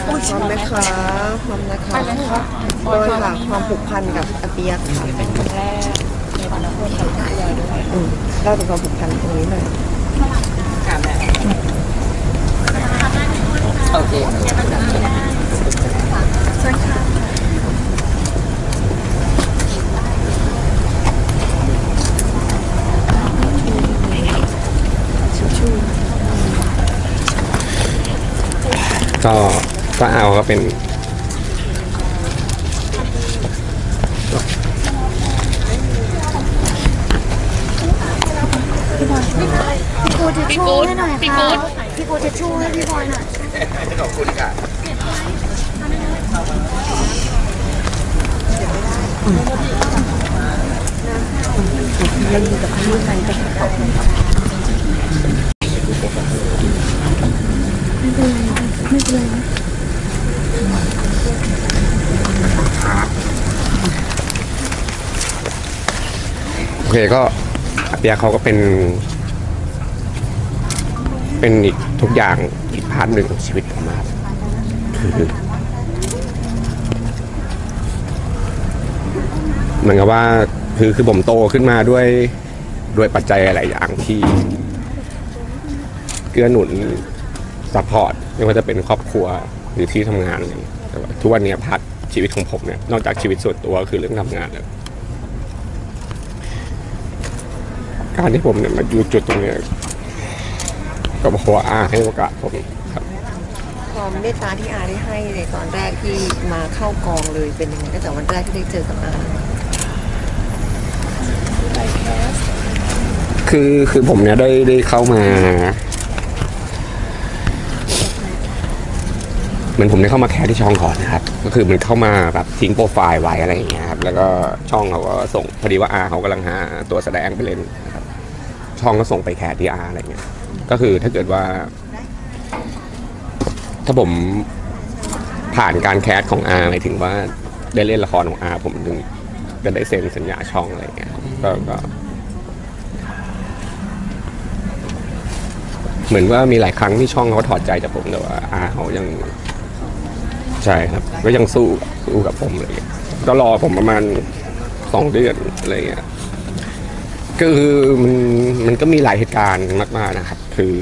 พร้อมไหมคะพร้อมนะคะโดยค่ะความผูกพันกับอาเปียกค่ะเป็นคนแรกในฐานะคนกับพี่ยายด้วยเล่าถึงความผูกพันตรงนี้หน่อยโอเคก็เอาก็เป็นพี่กูจะชูให้หน่อยค่ะพี่กูจะชูให้พี่บอยหน่อยขอบคุณค่ะยังอยู่กับพี่ไทยกันไม่เป็นไรโอเคก็อาเปียเขาก็เป็นอีกทุกอย่างอีกพาร์ทหนึ่งของชีวิตผมมากคือเหมือนกับว่าคือผมโตขึ้นมาด้วยปัจจัยหลายอย่างที่เกื้อหนุนซัพพอร์ตไม่ว่าจะเป็นครอบครัวหรือที่ทำงานอะไรแต่ว่าทุกวันนี้พาร์ทชีวิตของผมเนี่ยนอกจากชีวิตส่วนตัวคือเรื่องทำงานแล้วการที่ผมเนี่ยมาอยู่จุดตรงนี้ก็บอกว่าให้โอกาสผมครับความเมตตาที่อาได้ให้ในตอนแรกที่มาเข้ากองเลยเป็นยังไงตั้งแต่วันแรกที่ได้เจอกับอาคือผมเนี่ยได้เข้ามาเหมือนผมได้เข้ามาแคสที่ช่องก่อนนะครับก็คือมันเข้ามาแบบทิ้งโปรไฟล์ไว้อะไรอย่างเงี้ยครับแล้วก็ช่องเขาก็ส่งพอดีว่าเขากำลังหาตัวแสดงไปเล่นนะครับช่องก็ส่งไปแคสที่อะไรเงี้ยก็คือถ้าเกิดว่าถ้าผมผ่านการแคสของหมายถึงว่าได้เล่นละครของผมถึงจะได้เซ็นสัญญาช่องอะไรเงี้ยก็เหมือนว่ามีหลายครั้งที่ช่องเขาถอดใจจากผมแต่ว่าเขายังใช่ครับก็ยังสู้กับผมเลยก็รอผมประมาณ2 เดือนอะไรเงี้ยคือมันก็มีหลายเหตุการณ์มากๆนะครับคือ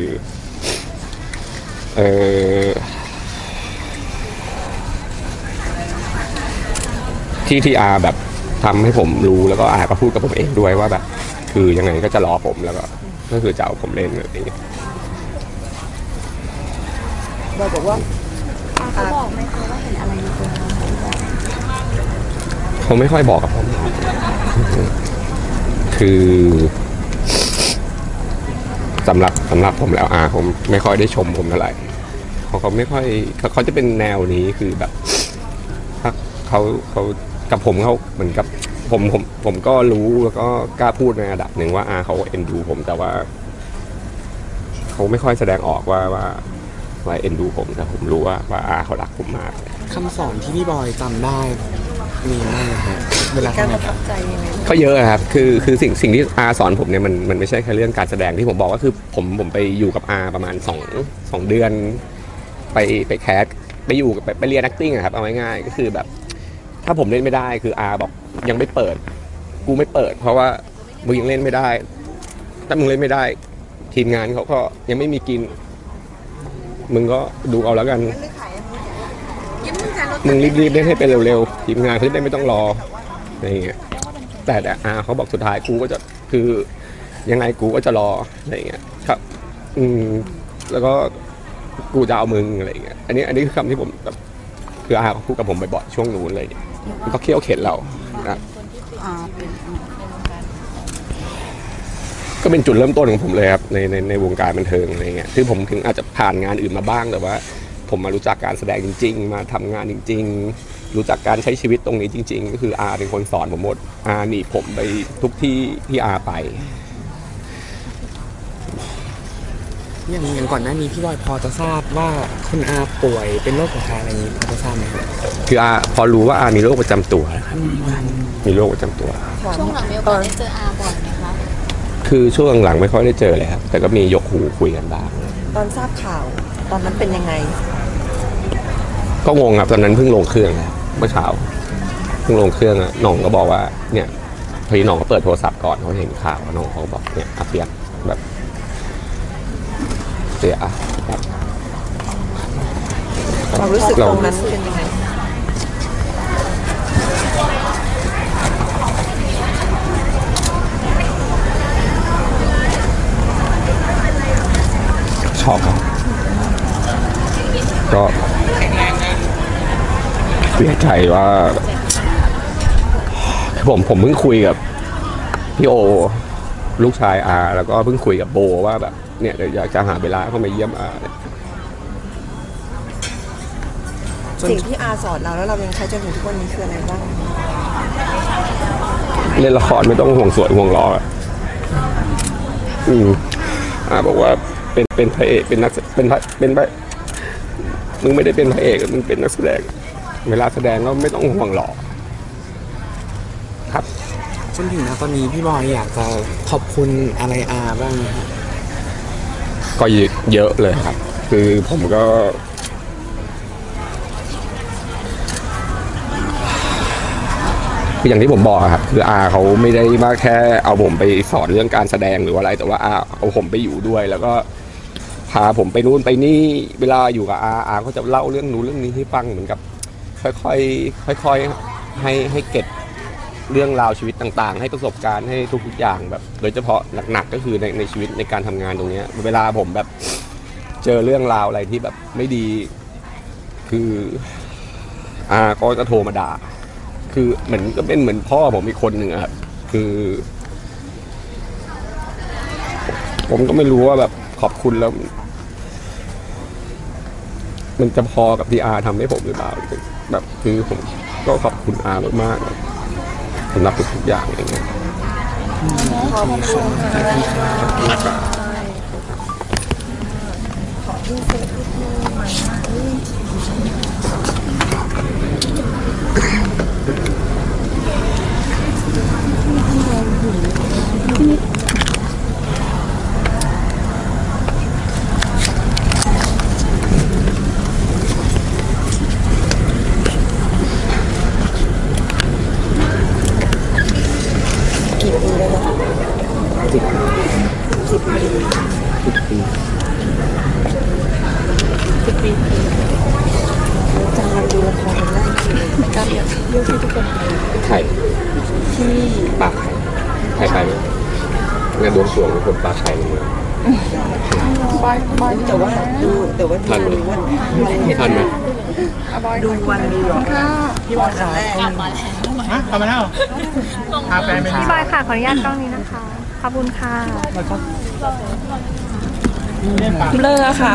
ที่แบบทำให้ผมรู้แล้วก็ก็พูดกับผมเองด้วยว่าแบบคือยังไงก็จะรอผมแล้วก็คือจะเอาผมเล่นอะไรอย่างเงี้ยบอกว่าเขาบอกไหมคะว่าเห็นอะไรในตัวเราเขาไม่ค่อยบอกกับผมคือสำหรับผมแล้วผมไม่ค่อยได้ชมผมเท่าไหร่เขาไม่ค่อยเขาจะเป็นแนวนี้คือแบบถ้าเขากับผมเขาเหมือนกับผมก็รู้แล้วก็กล้าพูดในระดับหนึ่งว่าเขาเอ็นดูผมแต่ว่าเขาไม่ค่อยแสดงออกว่าเอ็นดูผมแต่ผมรู้ว่าเขารักผมมากคำสอนที่พี่บอยจำได้มีมากนะเวลาการประทับใจยังไงเขาเยอะครับคือสิ่งที่สอนผมเนี่ยมันไม่ใช่แค่เรื่องการแสดงที่ผมบอกก็คือผมไปอยู่กับประมาณ2 เดือนไปแคสไปอยู่ไปเรียน acting ครับเอาง่ายๆก็คือแบบถ้าผมเล่นไม่ได้คือบอกยังไม่เปิดกูไม่เปิดเพราะว่ามึงยังเล่นไม่ได้ถ้ามึงเล่นไม่ได้ทีมงานเขาก็ยังไม่มีกินมึงก็ดูเอาแล้วกันมึงรีบๆเล่นให้เป็นเร็วๆทีมงานเขาจะได้ไม่ต้องรออะไรอย่างเงี้ยแต่เขาบอกสุดท้ายกูก็จะคือยังไงกูก็จะรออะไรอย่างเงี้ยครับแล้วก็กูจะเอามึงอะไรอย่างเงี้ยอันนี้คือคำที่ผมแบบคือเขาพูดกับผมบ่อยๆช่วงนู้นเลยมันก็เคี่ยวเข็นเรานะก็เป็นจุดเริ่มต้นของผมเลยครับในวงการบันเทิงอะไรเงี้ยคือผมถึงอาจจะผ่านงานอื่นมาบ้างแต่ว่าผมมารู้จักการแสดงจริงๆมาทำงานจริงๆรู้จักการใช้ชีวิตตรงนี้จริงๆก็คือเป็นคนสอนผมหมดหนีผมไปทุกที่ที่ไปอย่างก่อนหน้านี้พี่บอยพอจะทราบว่าคุณป่วยเป็นโรคหัวใจอะไรนี้พอจะทราบไหมครับคือพอรู้ว่ามีโรคประจำตัวนะครับมีโรคประจำตัวช่วงหลังมีโอกาสได้เจอบ่อยไหมคะคือช่วงหลังไม่ค่อยได้เจอเลยครับแต่ก็มียกหูคุยกันบ้างตอนทราบข่าวตอนนั้นเป็นยังไงก็งงครับตอนนั้นเพิ่งลงเครื่องเมื่อเช้าเพิ่งลงเครื่องอะน้องก็บอกว่าเนี่ยพอดีน้องก็เปิดโทรศัพท์ก่อนเขาเห็นข่าวน้องเขาก็บอกเนี่ยอาเปียกแบบเสียแบบความรู้สึกตรงนั้นเป็นยังไงชอบครับก็เสียใจว่าผมเพิ่งคุยกับพี่โอลูกชายอาแล้วก็เพิ่งคุยกับโบว่าแบบเนี่ยเดี๋ยวอยากจะหาเวลาเข้ามาเยี่ยมอาสิ่งที่อาสอนเราแล้วเรายังใช้จนถึงทุกวันนี้คืออะไรบ้างเล่นละครไม่ต้องห่วงสวยห่วงหล่ออะอาบอกว่าเป็นพระเอกเป็นนักเป็นพระมึงไม่ได้เป็นพระเอกมึงเป็นนักแสดงเวลาแสดงก็ไม่ต้องห่วงหล่อครับจนถึงณตอนนี้พี่บอยอยากจะขอบคุณอะไรอาบ้างไหมครับก็เยอะเลยครับ คือผมก็คืออย่างที่ผมบอกอะครับคืออาเขาไม่ได้มาแค่เอาผมไปสอนเรื่องการแสดงหรือว่าอะไรแต่ว่าอาเอาผมไปอยู่ด้วย แล้วก็พาผมไปนู่นไปนี่เวลาอยู่กับอาเขาจะเล่าเรื่องนู้นเรื่องนี้ให้ฟังเหมือนกับค่อยๆให้เก็บเรื่องราวชีวิตต่างๆให้ประสบการณ์ให้ทุกๆอย่างแบบโดยเฉพาะหนักๆก็คือในชีวิตในการทำงานตรงนี้เวลาผมแบบเจอเรื่องราวอะไรที่แบบไม่ดีคืออาก็จะโทรมาด่าคือเหมือนก็เป็นเหมือนพ่อผมอีกคนหนึ่งครับคือผมก็ไม่รู้ว่าแบบขอบคุณแล้วมันจะพอกับที่อาทำให้ผมหรือเปล่าแบบคือผมก็ขอบคุณอามากๆสำหรับทุกๆอย่างอย่างเงี้ยขอบคุณค่ะ กี่ปีแล้วนะ10 ปีจำวันดูละครได้กำอย่างเรื่องที่ทุกคนไข่ที่ปากไข่ไปไหมงานดวงสรวงคนปลาไข่เลยแต่ว่าดูวันทันไหมดูวันดูพี่บอลแรกกลับมาแล้วกลับมาแล้วพาแฟนไปพี่บอยค่ะ ขออนุญาตกล้องนี้นะคะ ขอบคุณค่ะเบลอค่ะ